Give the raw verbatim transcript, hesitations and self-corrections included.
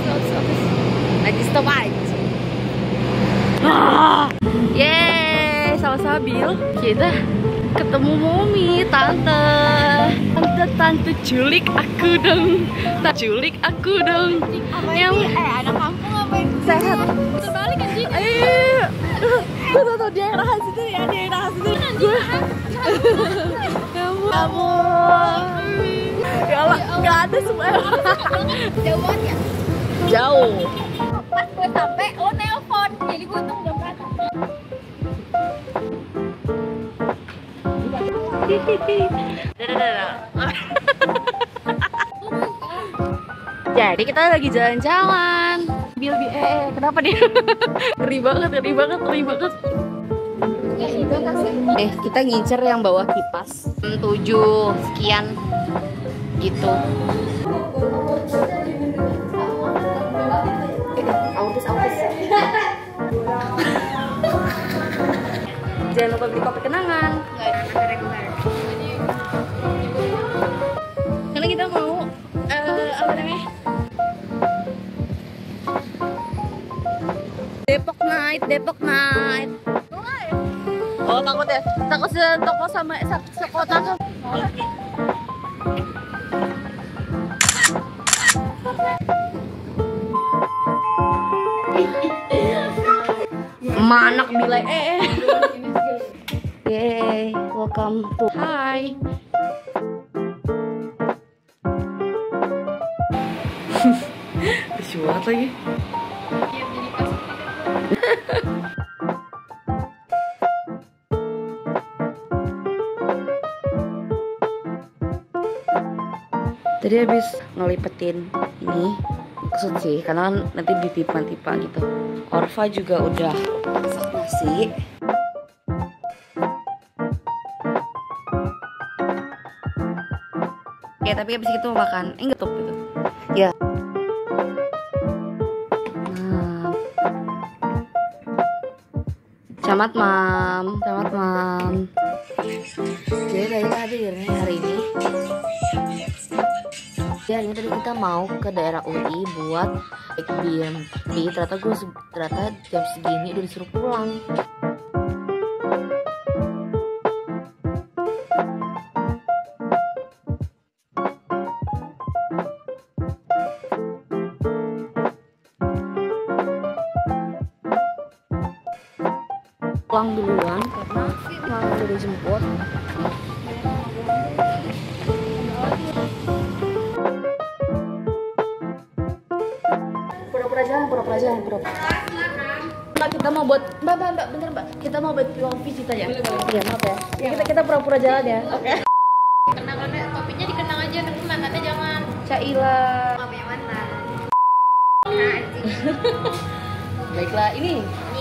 Lagi stop aja. Ah, yeay, sama-sama Bil. Kita ketemu Momi, tante. Tante, tante culik aku dong. Tante culik aku dong. Yang eh anak kampung apa yang sehat. terbalik anjing. Ayo. Tuh, tuh, tuh, dia yang rahat situ ya, dia yang rahat situ. Gue. Kamu. Kamu. Ya Allah, nggak ada semua. Jauhan ya? Jauh. Pas gue sampai lo nelpon, jadi gue tuh udah berangkat. Jadi kita lagi jalan-jalan. Bil bi eh kenapa dia? Ngeri banget, ngeri banget, ngeri banget. Eh, kita ngincer yang bawah kipas. tujuh sekian gitu. Autis, autis. Jangan lupa beli kopi kenangan. Karena kita mau uh, apa namanya? Depok Night, Depok Night. Oh, takut ya? Takut setoko sama sekota tuh. Manak bilai eh. Yay, welcome to hi. Lucu banget lagi. Tadi habis ngelipetin ini maksud sih, karena kan nanti ditipa-tipa gitu. Orva juga udah masak nasi. Ya tapi habis itu makan, eh nggak tuh gitu. Ya. Nah. Selamat mam, selamat mam. Jadi dari tadi hari ini. Ya, ini tadi kita mau ke daerah U I buat B M P. Ternyata gue ternyata jam segini udah disuruh pulang. Pulang duluan karena mau udah dijemput. Pura-pura jalan, pura-pura jalan, pura-pura. Mbak, kita mau buat, mbak, mbak, mbak, bentar mbak, kita mau buat long visit aja. Iya, maaf ya. Ya kita kita pura-pura jalan ya. Oke. Okay. Kenangannya, topinya dikenang aja, tapi mantannya jangan. Caila. Mamanya mantan. Nah, anjing. Baiklah, ini